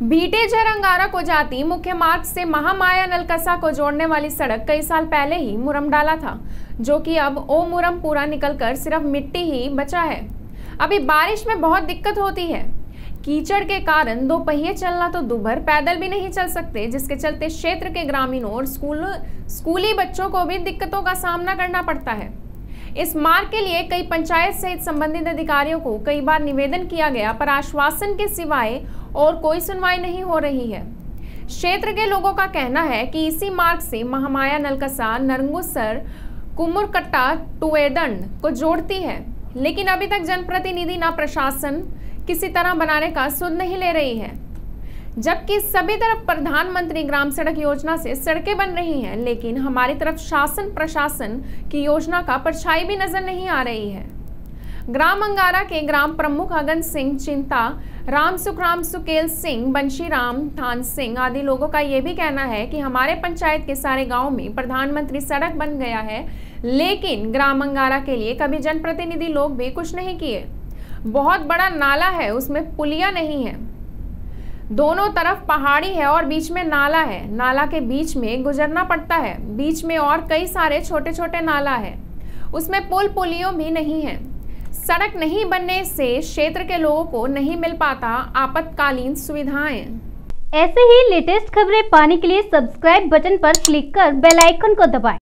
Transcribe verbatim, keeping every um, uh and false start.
बीटे अंगारा को जाती मुख्य मार्ग से महामाया नलकसा को जोड़ने वाली सड़क कई साल पहले ही मुरम डाला था, जो कि अब ओ मुरम पूरा निकलकर सिर्फ मिट्टी ही बचा है। अभी बारिश में बहुत दिक्कत होती है। कीचड़ के कारण दो पहिए चलना तो दूभर, पैदल भी नहीं चल सकते, जिसके चलते क्षेत्र के ग्रामीणों और स्कूल स्कूली बच्चों को भी दिक्कतों का सामना करना पड़ता है। इस मार्ग के लिए कई पंचायत सहित संबंधित अधिकारियों को कई बार निवेदन किया गया, पर आश्वासन के सिवाय और कोई सुनवाई नहीं हो रही है। क्षेत्र के लोगों का कहना है कि इसी मार्ग से महामाया नलकसा, नरंगुसर, कुमुरकट्टा, टुएदंड को जोड़ती है, लेकिन अभी तक जनप्रतिनिधि न प्रशासन किसी तरह बनाने का सुध नहीं ले रही है। जबकि सभी तरफ प्रधानमंत्री ग्राम सड़क योजना से सड़कें बन रही हैं, लेकिन हमारी तरफ शासन प्रशासन की योजना का परछाई भी नजर नहीं आ रही है। ग्राम अंगारा के ग्राम प्रमुख अगन सिंह चिंता, राम सुखराम, सुकेल सिंह, बंशीराम, थान सिंह आदि लोगों का यह भी कहना है कि हमारे पंचायत के सारे गांव में प्रधानमंत्री सड़क बन गया है, लेकिन ग्राम अंगारा के लिए कभी जनप्रतिनिधि लोग भी कुछ नहीं किए। बहुत बड़ा नाला है, उसमें पुलिया नहीं है, दोनों तरफ पहाड़ी है और बीच में नाला है। नाला के बीच में गुजरना पड़ता है, बीच में और कई सारे छोटे छोटे नाला है, उसमें पुल पुलियों भी नहीं है। सड़क नहीं बनने से क्षेत्र के लोगों को नहीं मिल पाता आपातकालीन सुविधाएं। ऐसे ही लेटेस्ट खबरें पाने के लिए सब्सक्राइब बटन पर क्लिक कर बेल आइकन को दबाएं।